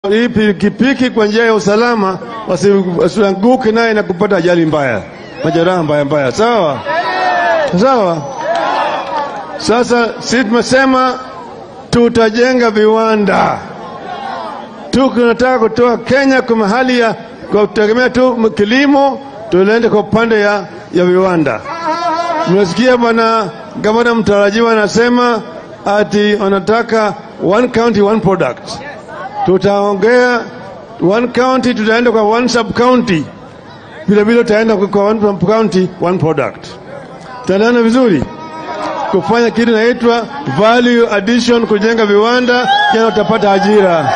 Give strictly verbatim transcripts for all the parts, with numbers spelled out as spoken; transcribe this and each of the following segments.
hii pikipiki kwa njia ya usalama wasianguke naye na kupata ajali mbaya, majeraha mbaya mbaya. Sawa sawa. Sasa sisi tumesema tutajenga viwanda. Tunataka kutoa Kenya kwa mahali ya kwa kutegemea tu kilimo, tuende kwa upande ya, ya viwanda. Mmesikia bwana gavana mtarajiwa anasema ati wanataka one county one product. Tutaongea one county, tutaenda kwa one sub county, vile vile tutaenda kwa one sub county one product. Tutaendana vizuri kufanya kitu inaitwa value addition, kujenga viwanda, kisha utapata ajira.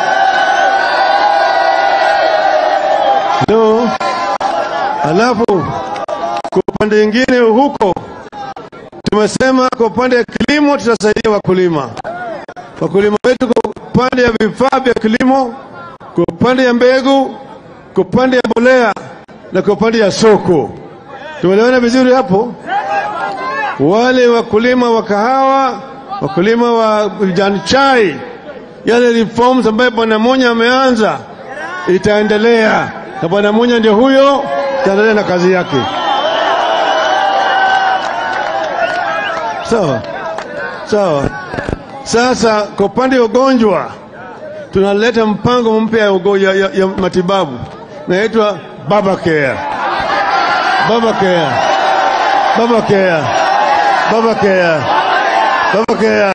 No. Alafu kwa upande mwingine huko tumesema kwa upande wa kilimo tutasaidia wakulima. Wakulima wetu kwa upande ya vifaa vya kilimo, kwa upande ya mbegu, kwa upande ya mbolea na kwa upande ya soko. Tumeelewana vizuri hapo? Wale wakulima wa kahawa, wakulima wa majani chai, yale reforms ambayo Bwana Munya ameanza itaendelea. Na Bwana Munya ndio huyo, itaendelea na kazi yake. Sawa sawa. Sasa kwa upande wa ugonjwa tunaleta mpango mpya ya, ya, ya matibabu naitwa Baba Care. Baba Care. Baba Care. Baba Care. Baba Care.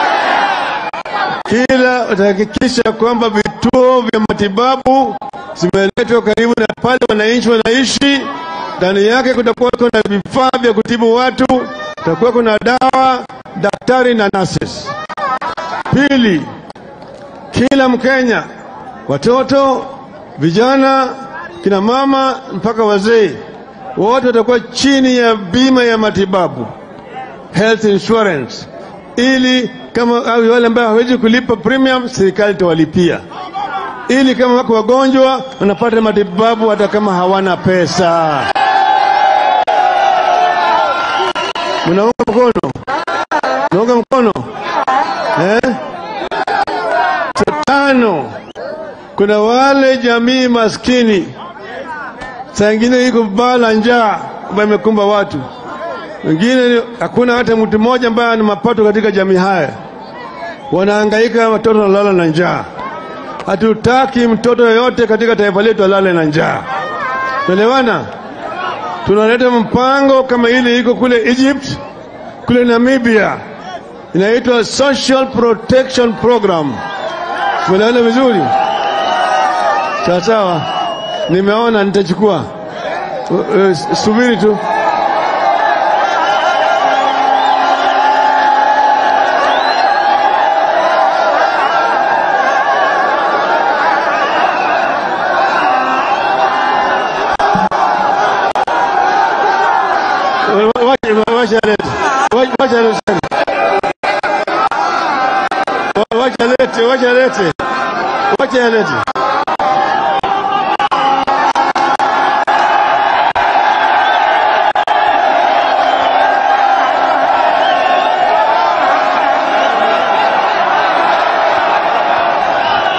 Kila utahakikisha kwamba vituo vya matibabu zimeletwa karibu na pale wananchi wanaishi. Ndani yake kutakuwa kuna vifaa vya kutibu watu, kutakuwa kuna dawa, daktari na nurses. Pili, kila Mkenya, watoto, vijana, kina mama mpaka wazee, wote watakuwa chini ya bima ya matibabu, health insurance, ili kama wale ambao hawezi kulipa premium serikali itawalipia, ili kama wako wagonjwa wanapata matibabu hata kama hawana pesa. Mnaunga mkono? Mnaunga mkono? Eh? Tano, kuna wale jamii maskini, saa ingine iko bala njaa ambayo imekumba watu. Wengine hakuna hata mtu mmoja ambaye ana mapato katika jamii haya. Wanahangaika, watoto wanalala na njaa. Hatutaki mtoto yoyote katika taifa letu alale na njaa. Tuelewana? Tunaleta mpango kama ile iko kule Egypt, kule Namibia. Inaitwa Social Protection Program. Tuelewana vizuri? Sawa sawa. Nimeona nitachukua. Uh, uh, subiri tu. Wacha lete. Wacha lete. Wacha lete, wacha lete. Wacha lete.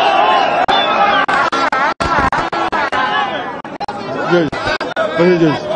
Good. What are you doing?